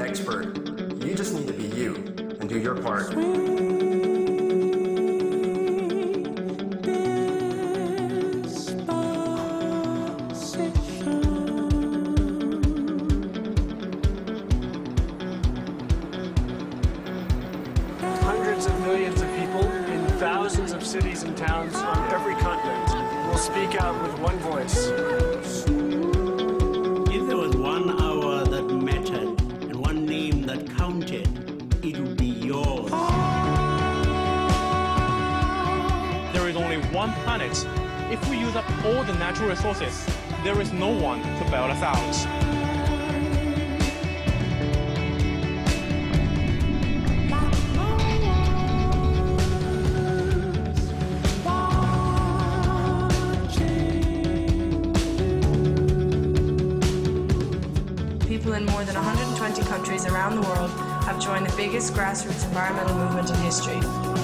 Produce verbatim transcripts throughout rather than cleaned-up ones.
expert. You just need to be you and do your part. Hundreds of millions of people in thousands of cities and towns on every continent will speak out with one voice. If there was one hour that mattered and one name that counted, it would be yours. There is only one planet. If we use up all the natural resources, there is no one to bail us out. People in more than one hundred twenty countries around the world have joined the biggest grassroots environmental movement in history.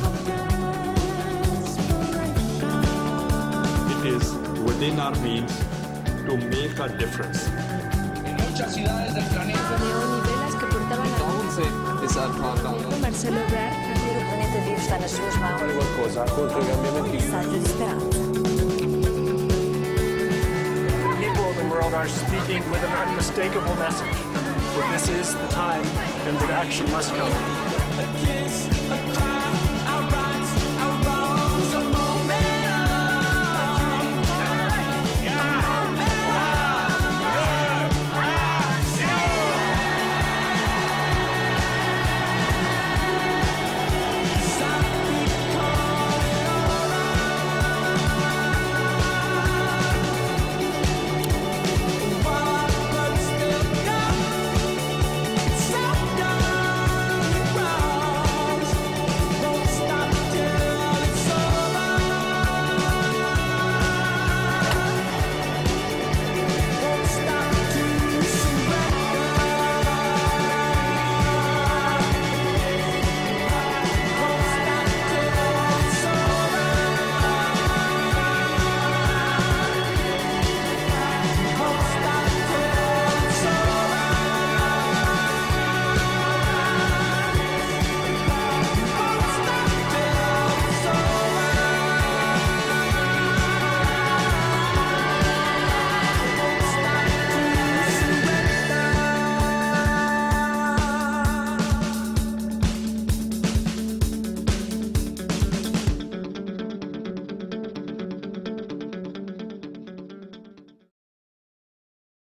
It is within our means to make a difference. En muchas ciudades del planeta. Velas que portaban Marcelo Ebrard, il pianeta vivo sta nas suas mãos. Fare qualcosa contro i cambiamenti. Messaggio di speranza. People of the world are speaking with an unmistakable message. For this is the time, and that action must come.